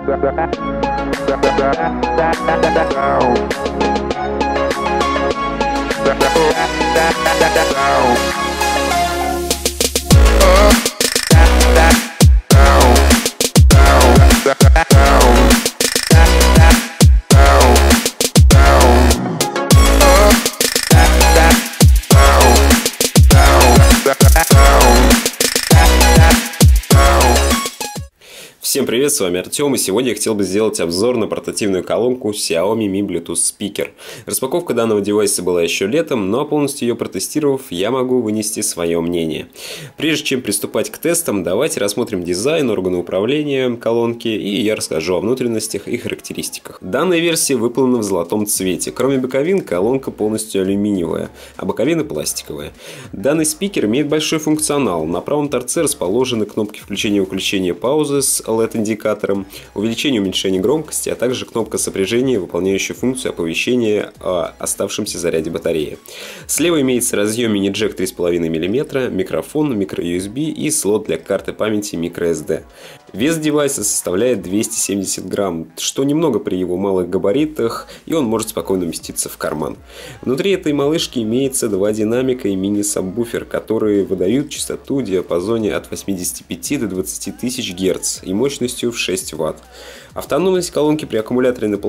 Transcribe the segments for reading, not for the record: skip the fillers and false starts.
Всем привет, с вами Артем, и сегодня я хотел бы сделать обзор на портативную колонку Xiaomi Mi Bluetooth Speaker. Распаковка данного девайса была еще летом, но полностью ее протестировав, я могу вынести свое мнение. Прежде чем приступать к тестам, давайте рассмотрим дизайн, органы управления колонки, и я расскажу о внутренностях и характеристиках. Данная версия выполнена в золотом цвете. Кроме боковин, колонка полностью алюминиевая, а боковины пластиковые. Данный спикер имеет большой функционал. На правом торце расположены кнопки включения и выключения паузы с LED-индикатором, увеличение и уменьшение громкости, а также кнопка сопряжения, выполняющая функцию оповещения о оставшемся заряде батареи. Слева имеется разъем мини-джек 3,5 мм, микрофон, micro-USB и слот для карты памяти microSD. Вес девайса составляет 270 грамм, что немного при его малых габаритах, и он может спокойно уместиться в карман. Внутри этой малышки имеется два динамика и мини-сабвуфер, которые выдают частоту в диапазоне от 85 до 20 тысяч Гц и мощностью в 6 Вт. Автономность колонки при аккумуляторе на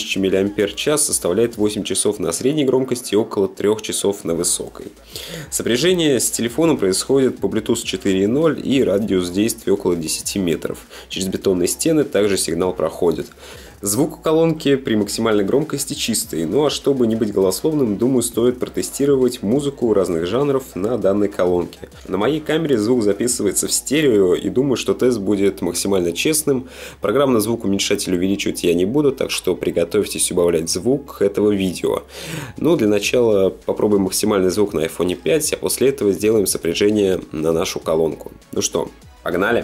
1500 мАч составляет 8 часов на средней громкости и около 3 часов на высокой. Сопряжение с телефоном происходит по Bluetooth 4.0 и радиус действия около 10 метров. Через бетонные стены также сигнал проходит. Звук у колонки при максимальной громкости чистый, ну а чтобы не быть голословным, думаю, стоит протестировать музыку разных жанров на данной колонке. На моей камере звук записывается в стерео, и думаю, что тест будет максимально честным. Программно звук уменьшать или увеличивать я не буду, так что приготовьтесь убавлять звук этого видео. Ну, для начала попробуем максимальный звук на iPhone 5, а после этого сделаем сопряжение на нашу колонку. Ну что, погнали!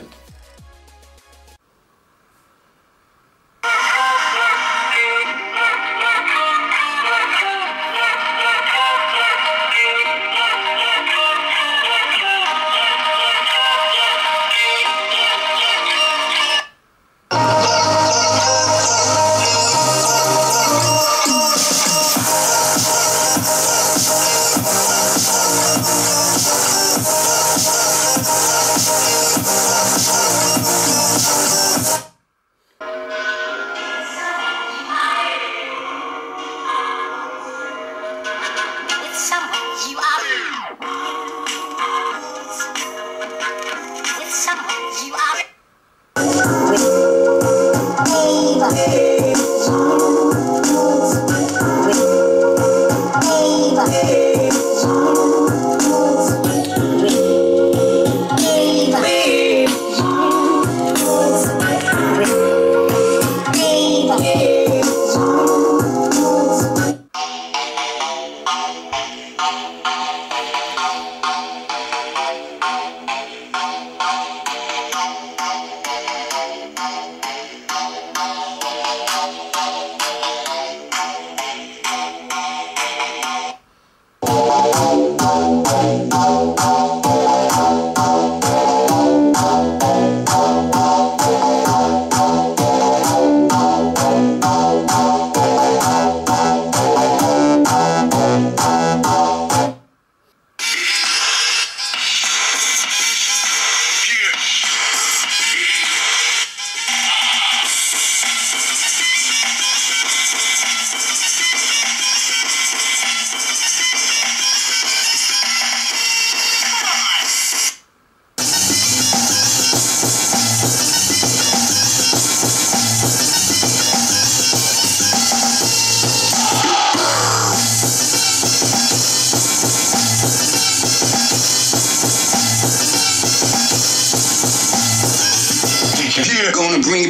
They're gonna bring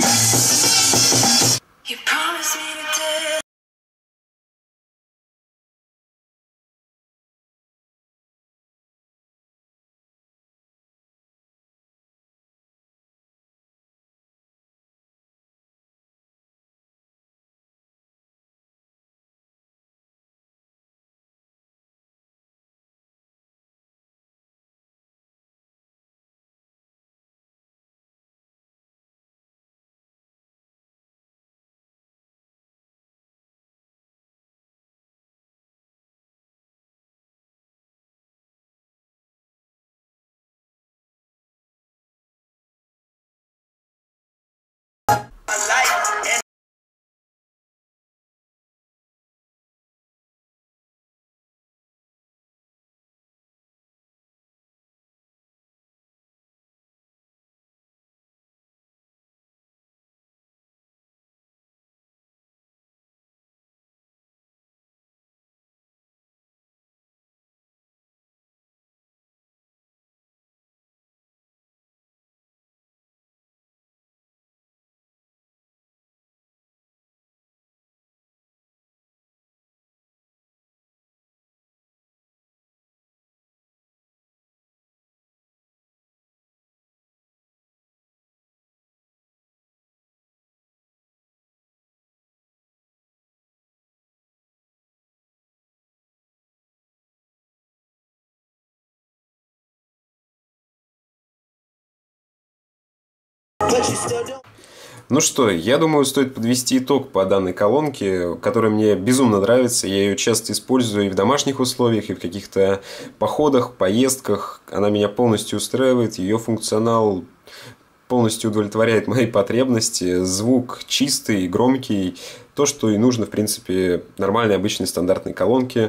Ну что, я думаю, стоит подвести итог по данной колонке, которая мне безумно нравится. Я ее часто использую и в домашних условиях, и в каких-то походах, поездках. Она меня полностью устраивает. Ее функционал полностью удовлетворяет мои потребности. Звук чистый, громкий. То, что и нужно, в принципе, нормальной, обычной, стандартной колонке.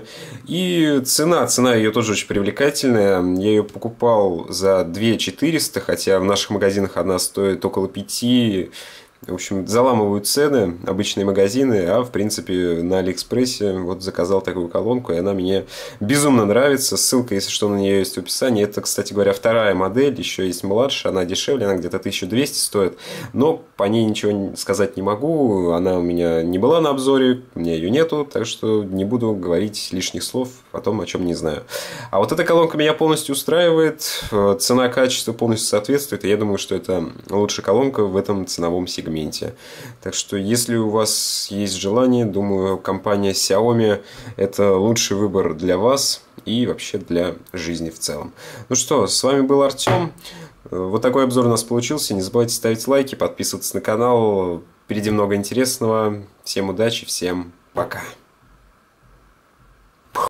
И цена ее тоже очень привлекательная. Я ее покупал за 2400, хотя в наших магазинах она стоит около 5. В общем, заламывают цены обычные магазины, а в принципе на Алиэкспрессе вот заказал такую колонку, и она мне безумно нравится. Ссылка, если что, на нее есть в описании. Это, кстати говоря, вторая модель, еще есть младшая, она дешевле, она где-то 1200 стоит, но по ней ничего сказать не могу, она у меня не была на обзоре, у меня ее нету, так что не буду говорить лишних слов о том, о чем не знаю. А вот эта колонка меня полностью устраивает, цена-качество полностью соответствует, и я думаю, что это лучшая колонка в этом ценовом сегменте. Так что, если у вас есть желание, думаю, компания Xiaomi – это лучший выбор для вас и вообще для жизни в целом. Ну что, с вами был Артем. Вот такой обзор у нас получился. Не забывайте ставить лайки, подписываться на канал. Впереди много интересного. Всем удачи, всем пока.